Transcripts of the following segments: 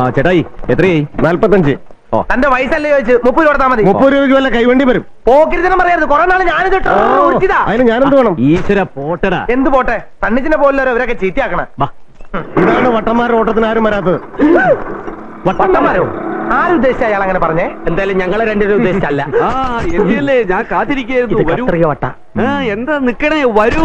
ചേട്ടായി എത്രയായി? 45. തന്റെ വയസ്സല്ലേ ചോദിച്ചു 30 രൂപ കൊടുത്താൽ മതി. 30 രൂപയ്ക്ക് വല്ല കൈവണ്ടി വരും. പോക്കിരിത്തനം പറയരുത്. കുറെ നാള് ഞാനിത് അതിന് ഞാനെന്ത് വേണം? ഈശ്വര പോട്ടടാ. എന്ത് പോട്ടെ, തണ്ണിച്ചിനെ പോലുള്ളവരെ ഇവരൊക്കെ ചീത്തയാക്കണ. ഇതാണ് വട്ടന്മാരുടെ ഓട്ടത്തിന് ആരും വരാത്തത്. വട്ടന്മാരോ? ആരുദ്ദേശിച്ച അയാൾ അങ്ങനെ പറഞ്ഞേ? എന്തായാലും ഞങ്ങളെ രണ്ടുപേരും ഉദ്ദേശിച്ചല്ല. എന്തിയല്ലേ ഞാൻ കാത്തിരിക്കുന്നു. വട്ട എന്താ നിക്കണേ, വരൂ.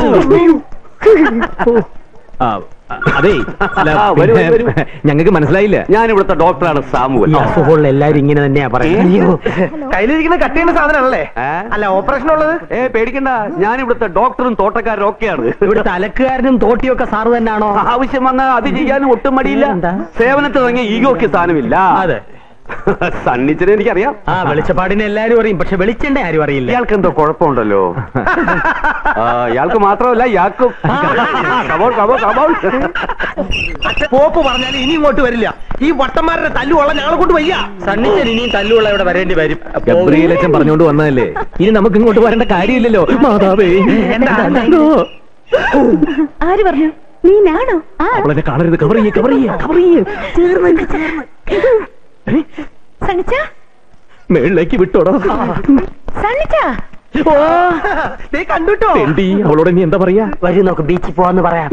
അതെ, ഞങ്ങൾക്ക് മനസ്സിലായില്ല. ഞാൻ ഇവിടുത്തെ ഡോക്ടറാണ് സാമുവൽ. അസുഖമുള്ള എല്ലാരും ഇങ്ങനെ തന്നെയാ പറയുന്നത്. കയ്യിലിരിക്കുന്ന കട്ട് ചെയ്യുന്ന സാധനമല്ലേ? അല്ല, ഓപ്പറേഷൻ ഉള്ളത്. പേടിക്കണ്ട, ഞാൻ ഇവിടുത്തെ ഡോക്ടറും തോട്ടക്കാരും ഒക്കെയാണ്. ഇവിടുത്തെ അലക്കുകാരനും തോട്ടിയൊക്കെ സാറ് തന്നെയാണോ? ആവശ്യം വന്നാൽ അത് ചെയ്യാനും ഒട്ടും മടിയില്ല. സേവനത്തിൽ തുടങ്ങിയ ഈഗോക്ക് സ്ഥാനമില്ല. അതെ, സണ്ണിച്ചിനെ എനിക്കറിയാം. വെളിച്ചപ്പാടിനെ എല്ലാരും അറിയും, പക്ഷെ വെളിച്ചെണ്ണ ആരും അറിയില്ല. ഇയാൾക്ക് എന്തോ കുഴപ്പമുണ്ടല്ലോ. ഇയാൾക്ക് മാത്രമല്ല ഇയാൾക്കും. പോപ്പ് പറഞ്ഞാൽ ഇനി ഇങ്ങോട്ട് വരില്ല. ഈ വട്ടന്മാരുടെ തല്ലുകൊള്ള ഞങ്ങളെ കൊണ്ട് വയ്യ. സണ്ണിച്ചൻ ഇനിയും തല്ലുള്ള ഇവിടെ വരേണ്ടി വരും. ഗബ്രിയേലച്ചൻ പറഞ്ഞുകൊണ്ട് വന്നതല്ലേ, ഇനി നമുക്ക് ഇങ്ങോട്ട് വരേണ്ട കാര്യമില്ലല്ലോ. മാതാവേ, ആര് പറഞ്ഞു? നീനാണോ? അവളെ കാണരുത്. കവർ ചെയ്യേ. മേളിലേക്ക് വിട്ടോടോ. കണ്ടുട്ടോ. അവളോട് നീ എന്താ പറയാ? വരും, നമുക്ക് ബീച്ചിൽ പോവാന്ന് പറയാം.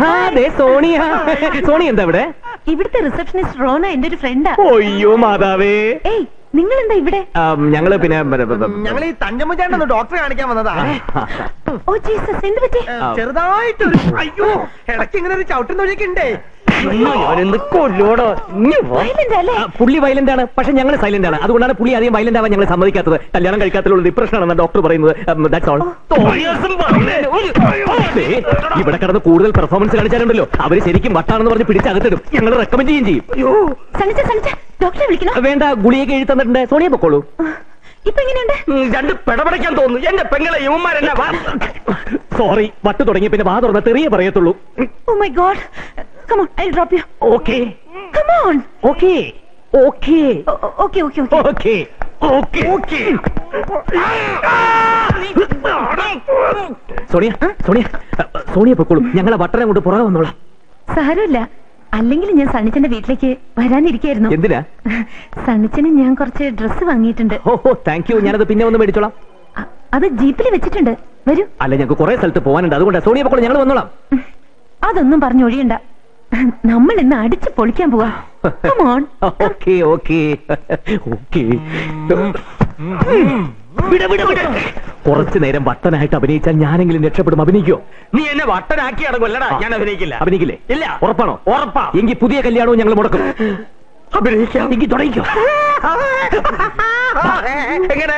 സോണി എന്താ ഇവിടെ? ഇവിടുത്തെ റിസപ്ഷനിസ്റ്റ് റോന എന്റെ ഒരു ഫ്രണ്ടാ. അയ്യോ മാതാവേ. ഏയ്, നിങ്ങൾ എന്താ ഇവിടെ? ഞങ്ങള് പിന്നെ ഞങ്ങൾ ഈ തഞ്ചമുചാണ്ടൊന്ന് ഡോക്ടറെ കാണിക്കാൻ വന്നതാ. ഓ ജീസസ്, എന്ത് പറ്റി? ചെറുതായിട്ടൊരു, അയ്യോ, ഇടയ്ക്ക് ഇങ്ങനെ ഒരു ചവിട്ടുന്ന വഴിയൊക്കെ ഉണ്ടേ. പുള്ളി വയലന്റ് ആണ്, പക്ഷെ ഞങ്ങൾ സൈലന്റ് ആണ്. അതുകൊണ്ടാണ് പുള്ളി അധികം വയലന്റ് ആവാൻ ഞങ്ങൾ സമ്മതിക്കാത്തത്. കല്യാണം കഴിക്കാത്തതിലുള്ള ഡിപ്രഷൻ ആണെന്ന് ഡോക്ടർ പറയുന്നത്. ഇവിടെ കിടന്ന് കൂടുതൽ പെർഫോമൻസ് കാണിച്ചാലുണ്ടല്ലോ, അവര് ശരിക്കും വട്ടാണെന്ന് പറഞ്ഞ് പിടിച്ചകത്തിടും. ഞങ്ങൾ റെക്കമെൻഡ് ചെയ്യും. ഡോക്ടറെ വിളിക്കണം. വേണ്ട, ഗുളിയൊക്കെ എഴുതി തന്നിട്ടുണ്ട്. സോണിയെ പൊക്കോളൂ. ഇപ്പൊ എങ്ങനെയുണ്ട്? രണ്ട് പെടപടയ്ക്കാൻ തോന്നുന്നു. എന്റെ പെങ്ങളെ യുവന്മാരെന്നെ. സോറി, വട്ട് തുടങ്ങിയ പിന്നെ വാ തുറന്ന തെറിയേ പറയത്തുള്ളൂ. Oh my God. Come on, I'll drop you. Okay. Come on. Okay. Sonia പൊക്കോളൂ. ഞങ്ങളെ വട്ടനെ കൊണ്ട് പുറകെ വന്നോളാം. സാരമില്ല, അല്ലെങ്കിൽ ഞാൻ സണ്ണിച്ചന്റെ വീട്ടിലേക്ക് വരാനിരിക്കായിരുന്നു. എന്തിനാ? സണ്ണിച്ചന് ഞാൻ കുറച്ച് ഡ്രസ്സ് വാങ്ങിയിട്ടുണ്ട്. ഓഹോ, താങ്ക് യു. ഞാനത് പിന്നെ ഒന്ന് മേടിച്ചോളാം. അത് ജീപ്പിൽ വെച്ചിട്ടുണ്ട്. വരൂ. അല്ല, ഞങ്ങൾക്ക് കുറെ സ്ഥലത്ത് പോകാനുണ്ട്. അതുകൊണ്ട് സോണിയ പൊക്കോളൂ, ഞങ്ങൾ വന്നോളാം. അതൊന്നും പറഞ്ഞൊഴിയണ്ട. നമ്മൾ ഇന്ന് അടിച്ചു പൊളിക്കാൻ പോവാ. കുറച്ചു നേരം വട്ടനായിട്ട് അഭിനയിച്ചാൽ ഞാനെങ്കിലും രക്ഷപ്പെടും. അഭിനയിക്കോ? നീ എന്നെ വട്ടനാക്കി അടങ്ങുമല്ലടാ. ഞാൻ അഭിനയിക്കില്ല. അഭിനയിക്കില്ലേ? ഇല്ല. ഉറപ്പാണോ? ഉറപ്പാ. എങ്കിൽ പുതിയ കല്യാണവും ഞങ്ങൾ മുടക്കും. അഭിനയിക്കാം. എങ്കിൽ തുടങ്ങിക്കോ. എങ്ങനെ?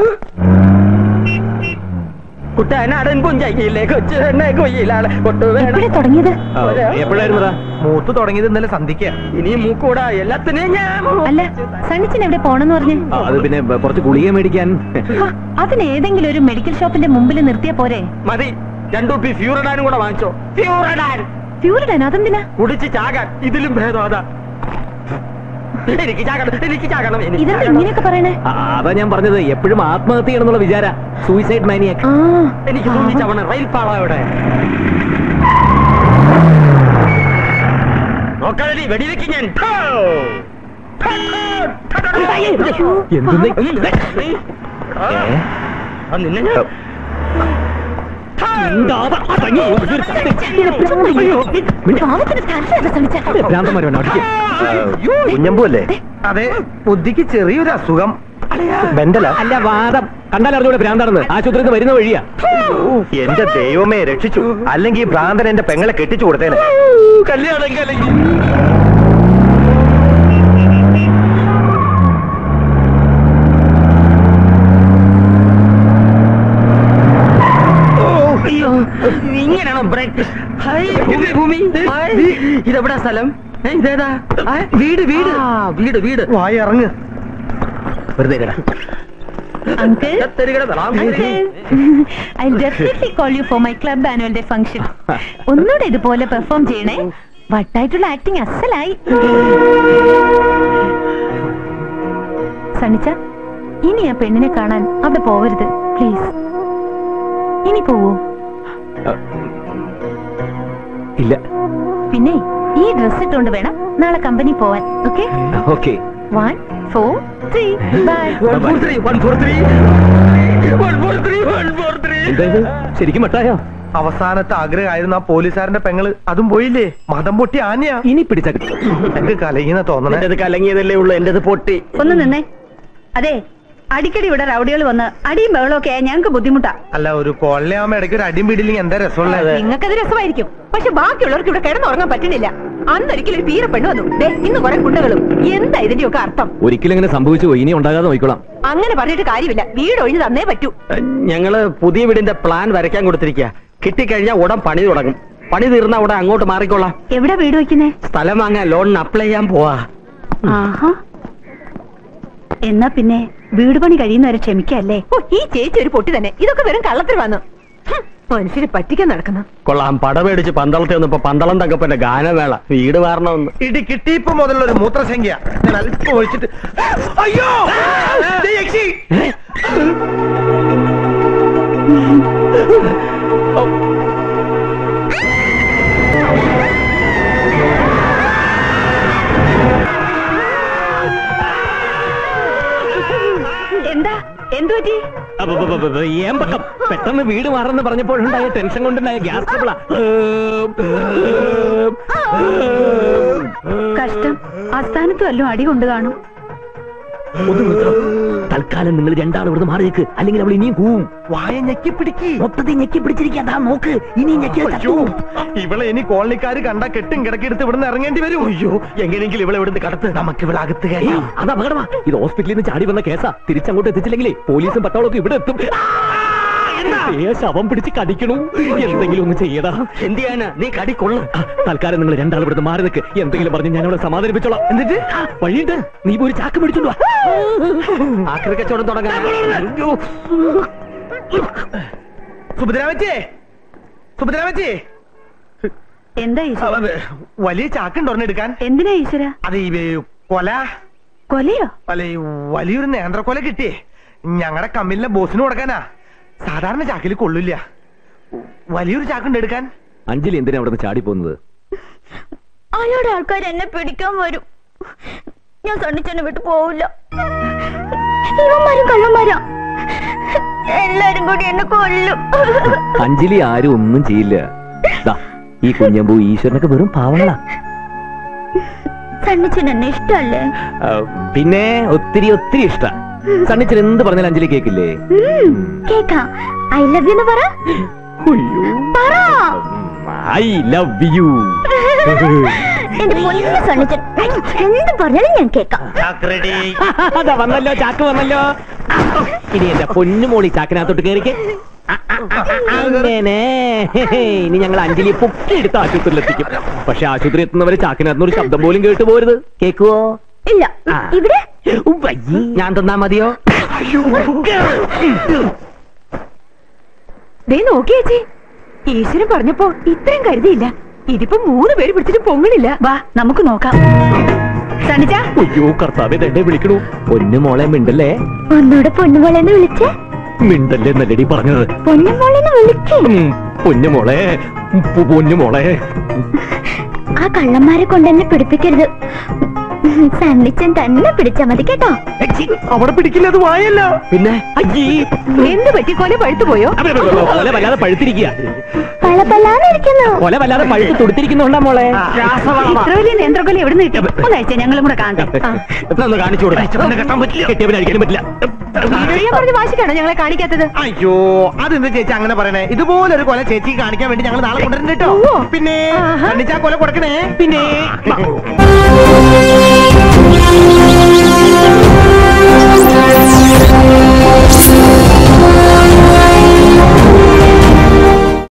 കുട്ടനാടൻ പുഞ്ചയിലെ കൊച്ചു കൊയ്യിലാണ് തുടങ്ങിയത്. എപ്പോഴായിരുന്നതാ? മൂത്ത് തുടങ്ങിയത് ഇന്നലെ സന്ധിക്ക. ഇനിയും മൂക്കൂടാ. എല്ലാത്തിനെയും ഞാൻ. അല്ല, സണ്ണിച്ചൻ എവിടെ പോണെന്ന് പറഞ്ഞു? അത് പിന്നെ കുറച്ച് ഗുളിക മേടിക്കാൻ. അതിന് ഏതെങ്കിലും ഒരു മെഡിക്കൽ ഷോപ്പിന്റെ മുമ്പിൽ നിർത്തിയാ പോരെ? മതി. 2 കുപ്പി ഫ്യൂറഡാനും കൂടെ വാങ്ങിച്ചോ. ഫ്യൂറഡാൻ അതെന്തിനാ? കുടിച്ച് ചാകാൻ. ഇതിലും ഭേദം അതാ. എനിക്ക് ചാകണം. ഇതെന്താ ഇങ്ങനെയൊക്കെ പറയണേ? അതാ ഞാൻ പറഞ്ഞത്, എപ്പോഴും ആത്മഹത്യ ചെയ്യണമെന്നുള്ള വിചാര. സൂയിസൈഡ് മാനിയാക്ക്. എനിക്ക് തോന്നിച്ചവണ് റെയിൽ പാളവിടെ നോക്കാതെ വെടിവെക്ക് ഞാൻ. കുഞ്ഞമ്പൂല്ലേ? അതെ, ബുദ്ധിക്ക് ചെറിയൊരു അസുഖം. അല്ല, വാദം. കണ്ടാലറിഞ്ഞൂടെ ഭ്രാന്താണെന്ന്. ആശുപത്രിയിൽ വരുന്ന വഴിയാ. എന്റെ ദൈവമേ, രക്ഷിച്ചു. അല്ലെങ്കിൽ ഭ്രാന്തൻ എന്റെ പെങ്ങളെ കെട്ടിച്ചു കൊടുത്തേനെ. കല്യാണം ഇങ്ങനെയാണോ ബ്രേക്ക്? ഭൂമി ഇതെവിടാ സ്ഥലം? ഇതേതാ? വീട് വീട് വീട് വീട്. വായ ഇറങ്ങ്. വെറുതെ I'll definitely call you for my club annual day function. ഒന്നുകൂടെ ഇതുപോലെ പെർഫോം ചെയ്യണേ. വട്ടായിട്ടുള്ള ആക്ടിങ് അസലായി. സണ്ണിച്ച, ഇനി ആ പെണ്ണിനെ കാണാൻ അവിടെ പോവരുത് പ്ലീസ്. ഇനി പോവോ? ഇല്ല. പിന്നെ ഈ ഡ്രസ് ഇട്ടുകൊണ്ട് വേണം നാളെ കമ്പനി പോവാൻ. Okay okay 1 4 3 by. 143 ശരിക്കും മട്ടായോ? അവസാനത്തെ ആഗ്രഹമായിരുന്നു ആ പോലീസുകാരന്റെ പെങ്ങള്, അതും പോയില്ലേ. മതം പൊട്ടി ആനയാ. ഇനി പിടിച്ച കിട്ടും. എനിക്ക് കലങ്ങിയെന്ന് തോന്നണേ. എന്റേത് കലങ്ങിയതല്ലേ ഉള്ളൂ, എന്റേത് പൊട്ടി. ഒന്ന് നിന്നേ. അതെ, അടിക്കടി ഇവിടെ റൗഡികൾ വന്ന് അടിയും ബഹളമൊക്കെ ഞങ്ങൾക്ക് ബുദ്ധിമുട്ടാ. അല്ല, ഒരു കൊള്ളയാകുമ്പോ ഇടയ്ക്ക് ഒരു അടിയും പിടിയില്ലെങ്കിൽ എന്താ രസമുള്ളത്? നിങ്ങൾക്കത് രസമായിരിക്കും, പക്ഷെ ബാക്കിയുള്ളവർക്ക് ഇവിടെ കിടന്നുറങ്ങാൻ പറ്റുന്നില്ല. അന്നൊരിക്കലും ഒരു പീര പെണ്ണു വന്നു, ഇന്ന് കുറെ കുണ്ടകളും. എന്താ ഇതിന്റെയൊക്കെ അർത്ഥം? ഒരിക്കലും ഇങ്ങനെ സംഭവിച്ചു പോയി, ഇനി ഉണ്ടാകാതെ നോക്കിക്കോളാം. അങ്ങനെ പറഞ്ഞിട്ട് കാര്യമില്ല, വീട് ഒഴിഞ്ഞു തന്നേ പറ്റൂ. ഞങ്ങള് പുതിയ വീടിന്റെ പ്ലാൻ വരയ്ക്കാൻ കൊടുത്തിരിക്കുക. കിട്ടിക്കഴിഞ്ഞാൽ ഉടൻ പണി തുടങ്ങും. പണി തീർന്ന ഉടൻ അങ്ങോട്ട് മാറിക്കോളാം. എവിടെ വീട് വെക്കുന്നേ? സ്ഥലം വാങ്ങാൻ ലോണിന് അപ്ലൈ ചെയ്യാൻ പോവാ. ആഹാ, എന്നാ പിന്നെ വീട് പണി കഴിയുന്നവരെ ക്ഷമിക്കല്ലേ? ഈ ചേച്ചി ഒരു പൊട്ടി തന്നെ. ഇതൊക്കെ വെറും കള്ളത്തിൽ വന്നു. മനുഷ്യരെ പറ്റിക്കാൻ നടക്കുന്നു. കൊള്ളാം, പടമേടിച്ച് പന്തളത്തിൽ വന്നപ്പോ പന്തളം തങ്കപ്പന്റെ ഗാനമേള. വീട് മാറണമെന്ന്. ഇടി കിട്ടിയപ്പോ മുതലുള്ള ഒരു മൂത്രസംഖ്യ ഞാൻ അല്പം ഒഴിച്ചിട്ട്. അയ്യോ, എന്താ, എന്തു പറ്റി? ഏമ്പക്കം പെട്ടെന്ന് വീട് മാറെന്ന് പറഞ്ഞപ്പോഴുണ്ടായ ടെൻഷൻ കൊണ്ടുണ്ടായ ഗ്യാസ് ട്രബിളാ. കഷ്ടം, ആസ്ഥാനത്ത് വല്ലതും അടി കൊണ്ട് കാണും. തൽക്കാലം നിങ്ങൾ രണ്ടാളും ഇവിടുന്ന് മാറിയേക്ക്, അല്ലെങ്കിൽ അവൾ ഇനിയും കൂവും. വായ ഞെക്കി പിടിക്ക്. മൊത്തത്തിൽ ഞെക്കി പിടിച്ചിരിക്കാ, നോക്ക്. ഇനി ഞെക്കി ഇവളെ ഇനി കോളനിക്കാര് കണ്ടാ കെട്ടും കിടക്കെടുത്ത് ഇവിടുന്ന് ഇറങ്ങേണ്ടി വരും. അയ്യോ, എങ്ങനെയെങ്കിലും ഇവിടെ ഇവിടുന്ന് കടത്ത്. നമുക്ക് ഇവിടെ അകത്ത് കയറാം. അത് അപകടമാ. ഇത് ഹോസ്പിറ്റലിൽ നിന്ന് ചാടി വന്ന കേസാ. തിരിച്ചങ്ങോട്ട് എത്തിച്ചില്ലെങ്കിലേ പോലീസും പട്ടാളൊക്കെ ഇവിടെ എത്തും. ശവം പിടിച്ച് കടിക്കണു. എന്തെങ്കിലും ഒന്ന് ചെയ്യടാ. എന്ത് ചെയ്യാനാ? നീ കടി കൊള്ളും. തൽക്കാലം നിങ്ങൾ രണ്ടാളും ഇവിടുന്ന് മാറി നിൽക്ക്. എന്തെങ്കിലും പറഞ്ഞ് ഞാൻ അവിടെ സമാധാനിപ്പിച്ചോളാം. എന്നിട്ട് വഴിയുണ്ട്, നീ പോയി ഒരു ചാക്ക് മേടിച്ചോണ്ട് വാ. ആക്രി കച്ചവടം തുടങ്ങാൻ. സുഭദ്രാമച്ചേ, സുഭദ്രാമച്ചേ, എന്താ ഈശ്വര? വലിയ ചാക്കുണ്ട് ഒരെണ്ണെടുക്കാൻ. എന്തിനാ ഈശ്വര? അത് ഈ കൊല. കൊലയോ? അല്ല, ഈ വലിയൊരു നേന്ത്രക്കൊല കിട്ടിയേ. ഞങ്ങളുടെ കമ്പനിയിലെ ബോസിന് കൊടുക്കാനാ. സാധാരണ ചാക്കിൽ കൊള്ളില്ല. വലിയൊരു ചാക്കുണ്ട് എടുക്കാൻ. അഞ്ജലി എന്തിനാ അവിടെ നിന്ന് ചാടി പോകുന്നത്? അയാളുടെ ആൾക്കാർ എന്നെ പിടിക്കാൻ വരും. ഞാൻ സണ്ണിച്ചെന്നെ വിട്ടു പോവില്ല. ഇവന്മാരും കള്ളന്മാരാ, എല്ലാരും കൂടി എന്നെ കൊല്ലും. അഞ്ജലി ആരും ഒന്നും ചെയ്യില്ല. ഈ കുഞ്ഞമ്പൂ ഈശ്വരനൊക്കെ വെറും പാവങ്ങളാ. സണ്ണിച്ചൻ എന്നെ ഇഷ്ടല്ലേ? പിന്നെ ഒത്തിരി ഒത്തിരി ഇഷ്ട. സണ്ണിച്ചൻ എന്ത് പറഞ്ഞാലും അഞ്ജലി കേക്കില്ലേ? കേക്കാം. ഐ ലവ് യു എന്ന് പറ. I love you. എന്റെ പൊന്നു സണ്ണിച്ചൻ എന്ത് പറഞ്ഞാലും ഞാൻ കേക്കാം. അതാ വന്നല്ലോ, ചാക്ക് വന്നല്ലോ. ഇനി എന്റെ പൊന്നുമോളി ചാക്കിനകത്തോട്ട് കയറിക്ക്. അങ്ങനെ ഇനി ഞങ്ങൾ അഞ്ജലിയെ പൊക്കിയെടുത്ത് ആശുപത്രിയിലെത്തിക്കും. പക്ഷെ ആശുപത്രി എത്തുന്നവരെ ചാക്കിനകത്തുനിന്ന് ഒരു ശബ്ദം പോലും കേട്ടു പോരുത്. കേക്കുവോ? ഇല്ല. ഇവിടെ ഞാൻ തന്നാ മതിയോ? നോക്കിയേച്ചി, ഈശ്വരൻ പറഞ്ഞപ്പോ ഇത്രയും കരുതിയില്ല. ഇതിപ്പോ 3 പേര് പിടിച്ചിട്ട് പൊങ്ങണില്ല. വാ, നമുക്ക് നോക്കാം. സണ്ണിച്ച, അയ്യോ കർത്താവേ, തന്നെ വിളിക്കണു. പൊന്നുമോളെ മിണ്ടല്ലേ. ഒന്നൂടെ പൊന്നുമോളെന്ന് വിളിച്ചേ. മിണ്ടല്ലേ നല്ലടി പറഞ്ഞത്. പൊന്നുമോളെന്ന് വിളിക്കേ. പൊന്നുമോളെ, പൊന്നുമോളെ. ആ കള്ളന്മാരെ കൊണ്ട് എന്നെ പിടിപ്പിക്കരുത്. സണ്ണിച്ചൻ തന്നെ പിടിച്ചാ മതി കേട്ടോ. അവിടെ പിടിക്കില്ല, അത് വായല്ല. പിന്നെ എന്ത് പറ്റി? കൊല പഴുത്തു പോയോ? കൊല വല്ലാതെ പഴുത്തിരിക്കുക. കൊല വല്ലാതെ പഴുത്ത് തൊടുത്തിരിക്കുന്നുണ്ടാ മോളെ. ഇത്ര വലിയ നേന്ത്രക്കൊല എവിടെ നിന്ന് കിട്ടും? ഒന്നയച്ച ഞങ്ങളും കൂടെ കാണട്ടെ. കാണിച്ചു കൊടുക്കാൻ പറ്റില്ല, കെട്ടിയവനടിക്കാനും പറ്റില്ല. പറഞ്ഞ വാശിക്കാണോ ഞങ്ങളെ കാണിക്കാത്തത്? അയ്യോ, അതെന്താ ചേച്ചി അങ്ങനെ പറയണേ? ഇതുപോലൊരു കൊല ചേച്ചി കാണിക്കാൻ വേണ്ടി ഞങ്ങൾ നാളെ കൊണ്ടുവരുന്നുണ്ട് കേട്ടോ. പിന്നെ കൊല കൊടുക്കണേ. പിന്നെ